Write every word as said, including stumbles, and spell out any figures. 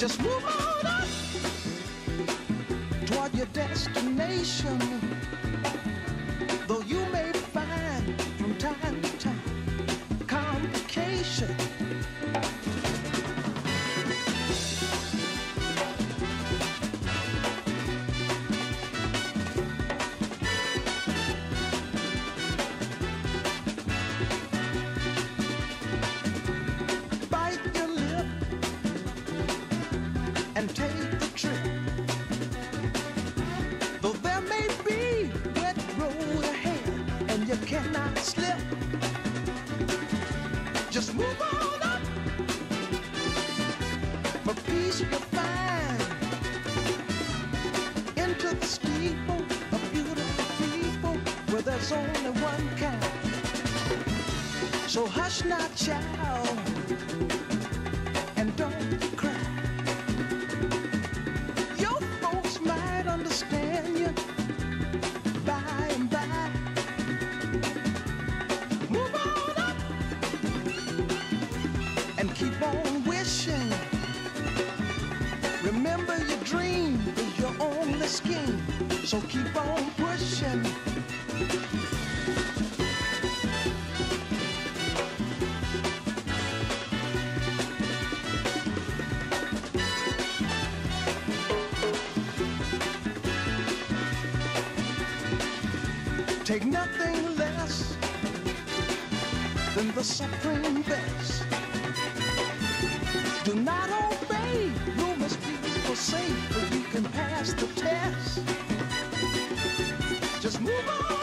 Just move on up toward your destination. Though you may find from time to time complication. Bite your lip and take the trip. Though there may be wet road ahead and you cannot slip, just move on up for peace you'll find. Into the steeple of beautiful people where there's only one kind. So hush not, child, and don't cry. Your folks might understand you by and by. Move on up and keep on wishing. Remember your dream is your only scheme, so keep on pushing. Take nothing less than the supreme best. Do not obey rumors people say, but you can pass the test. Just move on.